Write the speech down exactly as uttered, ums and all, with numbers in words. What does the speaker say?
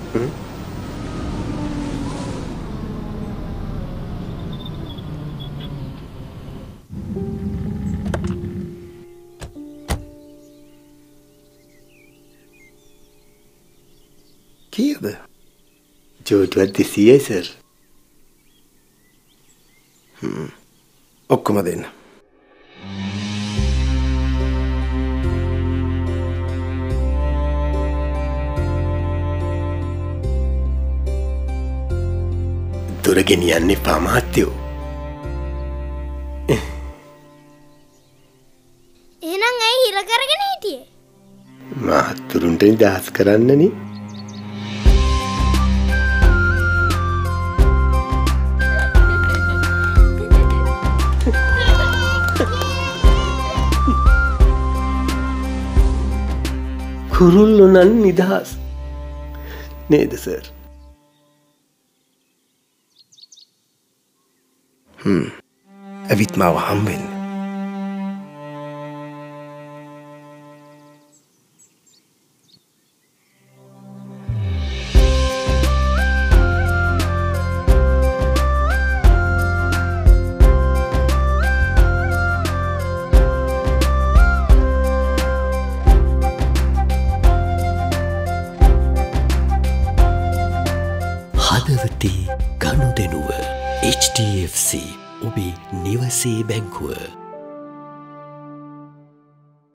කීයද? ජෝටුවත් දෙසීයයි සර්. හ්ම්. ඔක්කොම දෙන්න. දොර ගෙනියන්න එපා මහත්තයෝ. එහෙනම් ඇයි හිර කරගෙන හිටියේ? මහත්තුරුන්ට නිදහස් කරන්නනේ. කුරුල්ලෝ නම් නිදහස් නේද සර්? හ්ම්. ඇවිත් මාව හම්බෙන්න. හදවතේ ගනුදෙනුව H D F C ඔබේ නිවසේ බැංකුව.